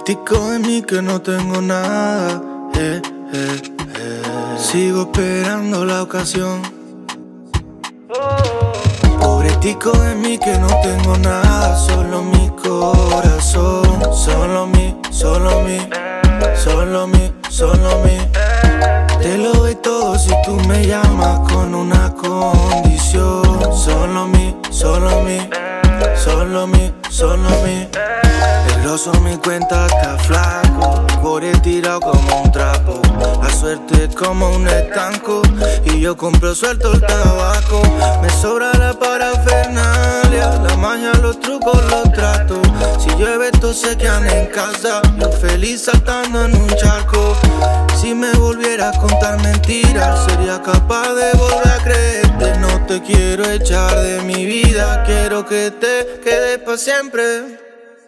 Pobretico de mí que no tengo nada, Sigo esperando la ocasión. Pobretico de mí que no tengo nada, solo mi corazón. Solo mi. Te lo doy todo si tú me llamas con una condición. Solo mi. El grosso mi cuenta está flaco, core tirado como un trapo. La suerte es como un estanco y yo compro suelto el tabaco. Me sobra la parafernalia, la magia, los trucos, los tratos. Si llueve todos se quedan en casa, yo feliz saltando en un charco. Si me volvieras a contar mentiras, sería capaz de volver a creerte. No te quiero echar de mi vida, quiero que te quedes para siempre.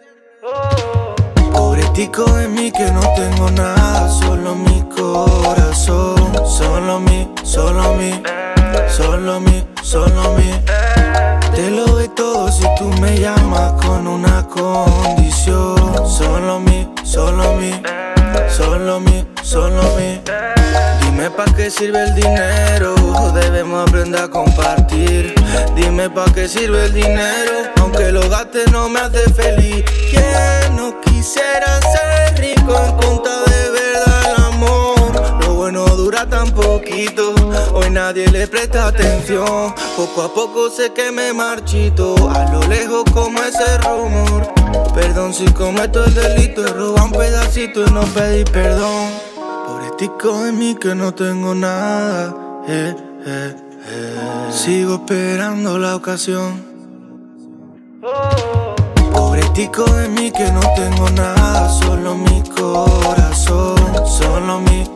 Pobretico de mí que no tengo nada, solo mi corazón. Solo mi. Te lo doy todo si tú me llamas con una condición. Solo mi. Dime pa' qué sirve el dinero, debemos aprender a compartir. Dime pa' qué sirve el dinero, aunque lo gaste no me hace feliz. ¿Quién no quisiera ser rico en contra de verdad el amor? Lo bueno dura tan poquito, hoy nadie le presta atención. Poco a poco sé que me marchito, a lo lejos como ese rumor. Perdón si cometo el delito de robar un pedacito y no pedir perdón. Pobretico de mí que no tengo nada, Sigo esperando la ocasión. Pobretico de mí que no tengo nada, solo mi corazón. Solo mi.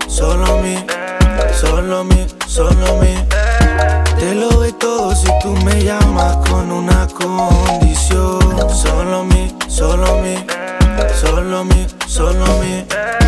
Te lo doy todo si tú me llamas con una condición. Solo mi.